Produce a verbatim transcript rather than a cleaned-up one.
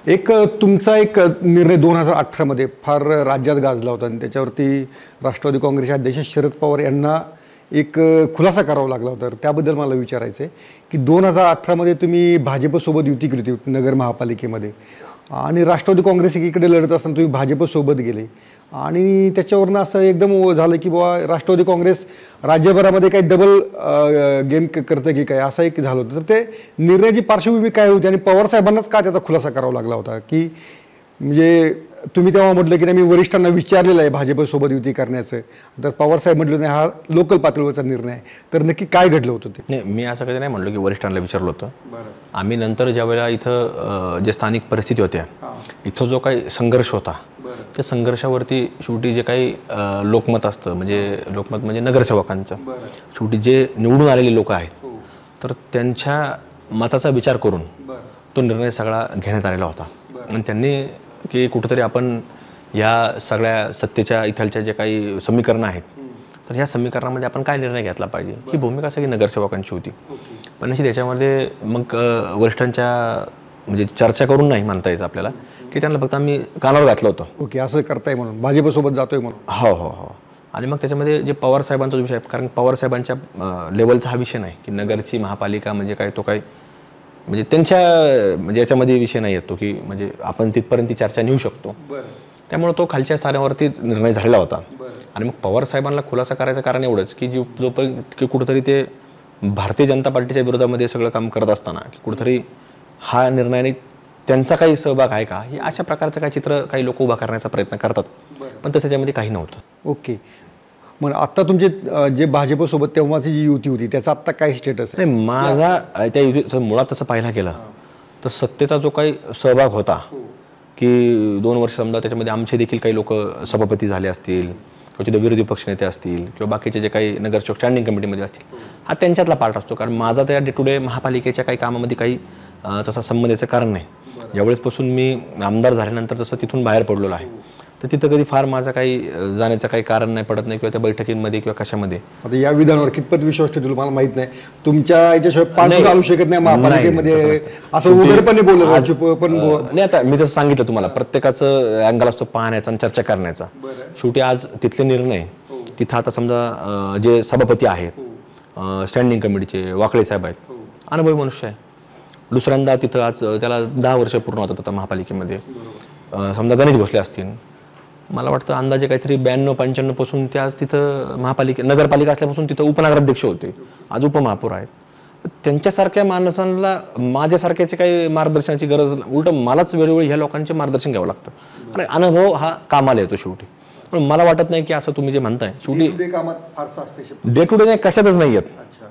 एक तुमचा एक निर्णय दोन हजार अठरामध्ये फार राज्यात गाजला होता आणि त्याच्यावरती राष्ट्रवादी काँग्रेसचे अध्यक्ष शरद पवार यांना एक खुलासा करावा लागला होता. तर त्याबद्दल मला विचारायचं आहे की दोन हजार अठरामध्ये तुम्ही भाजपसोबत युती केली होती नगर महापालिकेमध्ये आणि राष्ट्रवादी काँग्रेस एकीकडे लढत असताना तुम्ही भाजपसोबत गेले आणि त्याच्यावरनं असं एकदम झालं की बाबा राष्ट्रवादी काँग्रेस राज्यभरामध्ये काही डबल गेम करतं की काय असं एक झालं होतं. तर ते निर्णयाची पार्श्वभूमी काय होती आणि पवारसाहेबांनाच का त्याचा खुलासा करावा लागला होता की म्हणजे तुम्ही तेव्हा म्हटलं की नाही मी वरिष्ठांना विचारलेलं आहे भाजपसोबत युती करण्याचं, तर पवारसाहेब म्हटलं नाही हा लोकल पातळीवरचा निर्णय आहे. तर नक्की काय घडलं होतं ते? नाही, मी असं कधी नाही म्हटलं की वरिष्ठांना विचारलं होतं. आम्ही नंतर ज्या वेळेला इथं जे स्थानिक परिस्थिती होत्या इथं जो काही संघर्ष होता त्या संघर्षावरती शेवटी जे काही लोकमत असतं म्हणजे लोकमत म्हणजे नगरसेवकांचं शेवटी जे निवडून आलेले लोक आहेत तर त्यांच्या मताचा विचार करून तो निर्णय सगळा घेण्यात आलेला होता. आणि त्यांनी की कुठेतरी आपण या सगळ्या सत्तेच्या इथलच्या जे काही समीकरणं आहेत तर ह्या समीकरणामध्ये आपण काय निर्णय घेतला पाहिजे ही भूमिका सगळी नगरसेवकांची होती. पण अशी त्याच्यामध्ये मग वरिष्ठांच्या म्हणजे चर्चा करून नाही म्हणता यायचं आपल्याला की त्यांना फक्त आम्ही कानावर घातलं होतं ओके असं करताय म्हणून भाजपसोबत जातोय म्हणून. हो हो हो आणि मग त्याच्यामध्ये जे पवारसाहेबांचा विषय आहे कारण पवारसाहेबांच्या लेवलचा हा विषय नाही की नगरची महापालिका म्हणजे काय तो काय म्हणजे त्यांच्या म्हणजे याच्यामध्ये विषय नाही येतो की म्हणजे आपण तिथपर्यंत ती चर्चा नेऊ शकतो. त्यामुळे तो खालच्या स्थानावरती निर्णय झालेला होता. आणि मग पवार साहेबांना खुलासा करायचं कारण एवढंच की जो जोपर्यंत की कुठेतरी ते भारतीय जनता पार्टीच्या विरोधामध्ये सगळं काम करत असताना की कुठेतरी हा निर्णयाने त्यांचा काही सहभाग आहे का हे अशा प्रकारचं काही चित्र काही लोक उभा करण्याचा प्रयत्न करतात पण तसं त्याच्यामध्ये काही नव्हतं. ओके मग आत्ता तुमचे जे भाजपसोबत तेव्हाची जी युती होती त्याचा आत्ता काय स्टेटस आहे? नाही माझा त्या युतीचं मुळात तसं पाहायला गेलं तर सत्तेचा जो काही सहभाग होता की दोन वर्ष समजा त्याच्यामध्ये आमचे देखील काही लोक सभापती झाले असतील किंवा तिथे विरोधी पक्षनेते असतील किंवा बाकीचे जे काही नगरसेवक स्टँडिंग कमिटीमध्ये असतील हा त्यांच्यातला पार्ट असतो. कारण माझा त्या डे टू डे महापालिकेच्या काही कामामध्ये काही तसा संबंधाचं कारण नाही. ज्यावेळेसपासून मी आमदार झाल्यानंतर तसं तिथून बाहेर पडलेलो आहे तर तिथं कधी फार माझं काही जाण्याचं काही कारण नाही पडत नाही किंवा त्या बैठकींमध्ये किंवा कशामध्ये. आता या विधानावर कितपत विश्वास ठेवतो मला माहित नाही. तुमच्या याच्याशिवाय पाच घालू शकत नाही महापालिकेमध्ये असं उघडपणे बोलत पण नाही. आता मी जसं सांगितलं तुम्हाला प्रत्येकाचं अँगल असतो पाहण्याचा आणि चर्चा करण्याचा. शेवटी आज तिथले निर्णय तिथं आता समजा जे सभापती आहेत स्टँडिंग कमिटीचे वाकळे साहेब आहेत अनुभवी मनुष्य आहे. दुसऱ्यांदा तिथं आज त्याला दहा वर्ष पूर्ण होतात आता महापालिकेमध्ये. समजा गणेश भोसले असतील मला वाटतं अंदाजे काहीतरी ब्याण्णव पंच्याण्णव पासून ते आज तिथं महापालिके नगरपालिका असल्यापासून तिथं उपनगराध्यक्ष होते आज उपमहापौर आहेत. त्यांच्यासारख्या माणसांना माझ्यासारख्याचे काही मार्गदर्शनाची गरज उलट मलाच वेळोवेळी ह्या लोकांचे मार्गदर्शन घ्यावं लागतं. आणि अनुभव हा कामाला येतो शेवटी. पण मला वाटत नाही की असं तुम्ही जे म्हणताय शेवटी डे टू डे नाही कशातच नाही येत.